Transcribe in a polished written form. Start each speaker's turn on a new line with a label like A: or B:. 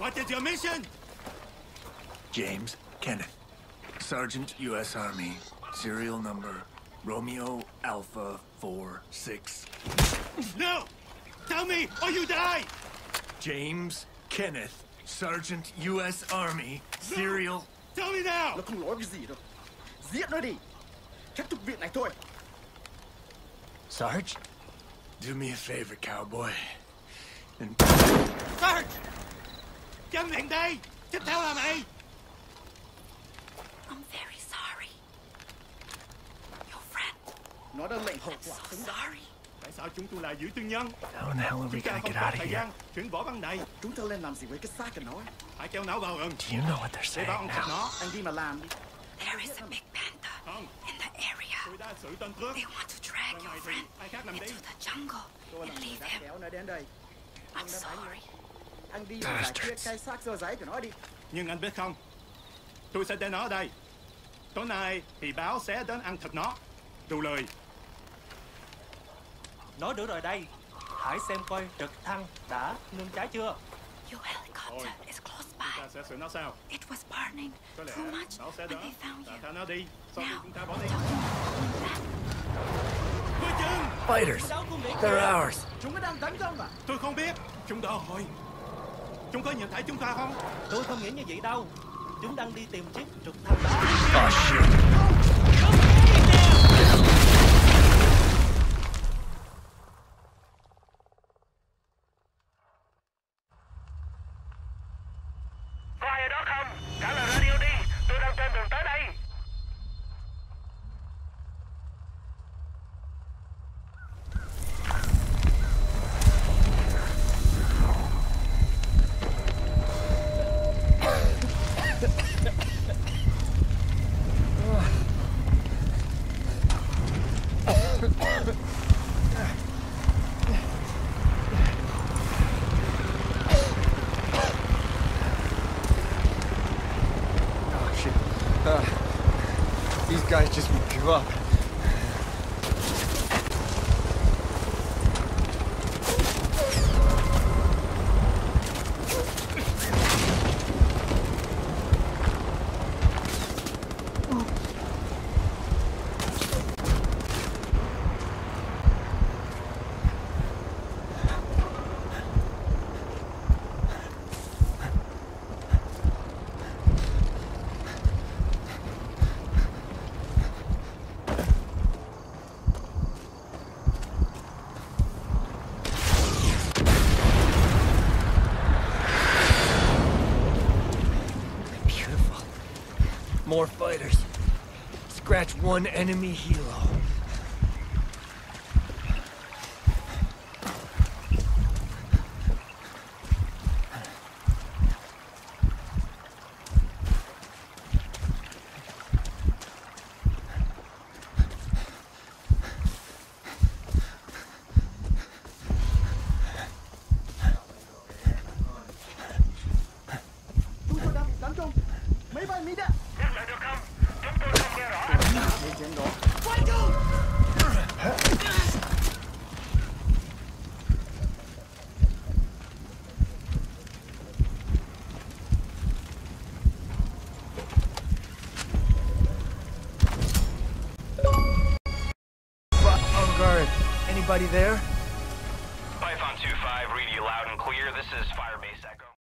A: What is your mission?
B: James Kenneth, Sergeant, U.S. Army, serial number Romeo Alpha 46.
A: No! Tell me, or you die!
B: James Kenneth, Sergeant, U.S. Army, serial...
A: Tell me now!
C: Nó không lỗi cái gì đâu. Giết nó đi. Kết thúc việc này thôi.
B: Sarge, do me a favor, cowboy. And...
A: Sarge! Câm miệng đây! Tiếp theo là mày!
D: I'm very sorry. Your friend.
C: Nó đã lệnh hậu
D: I'm
C: quả
D: so
C: xứng đáng.
A: Sorry. Tại sao chúng tôi là giữ tư nhân?
B: How in the hell are we
A: Chúng ta
B: gonna
A: không
B: get
A: có
B: out of
A: thời
B: here?
A: gian chuyển vỏ băng này.
C: Chúng ta lên làm gì với cái xác của nó ấy?
A: Phải kéo não vào rừng.
B: Do you know what they're
A: Để báo
B: saying
A: ông thịt
B: now?
A: nó.
C: Anh đi mà làm đi.
D: There is a big panther
A: Không,
D: in the area.
A: tôi đã xử tên cướp.
D: They want to drag
A: Lần này
D: your
A: thì
D: friend
A: ai khác làm đi.
D: into the jungle
C: Tôi là
D: and
C: người
D: leave
C: đã
D: him.
C: kéo nó đến đây.
D: I'm sorry.
C: Anh đi mà giải quyết
B: Bastards.
C: cái xác sơ giấy của nó đi.
A: Nhưng anh biết không, tôi sẽ để nó ở đây. Tối nay thì báo sẽ đến ăn thịt nó. Đủ lời.
E: Nó được rồi đây. Hãy xem coi trực thăng đã ngưng cháy chưa.
D: Your helicopter
A: Ôi.
D: is close
A: Ta
D: by.
A: sẽ xử nó sao?
D: It was burning
A: Có lẽ
D: too much
A: nó sẽ
D: when
A: đỡ.
D: they found
A: Ta
D: you.
A: thả nó đi. Sau khi
D: Now,
A: chúng ta bỏ
D: I'm
A: đi.
D: talking about that.
A: Coi chừng!
B: Fighters! They're ours!
C: Chúng nó đang tấn công à?
A: Tôi không biết. Chúng đòi hỏi. Chúng có nhìn thấy chúng ta không?
E: Tôi không nghĩ như vậy đâu. Chúng đang đi tìm chiếc trực thăng đó.
B: Oh, shit!
F: Có ai ở đó không? Trả lời radio đi. Tôi đang trên đường tới đây.
G: Oh, shit. These guys just won't give up.
B: Beautiful. More fighters. Scratch one enemy helo.
C: Chúng tôi đang bị tấn công. Máy bay Mỹ đạn.
F: Nhắc lại được không? Chúng tôi không nghe rõ.
C: Mấy chuyện đó.
B: On guard. Anybody there?
F: Python 2-5, read you loud and clear. This is Firebase Echo.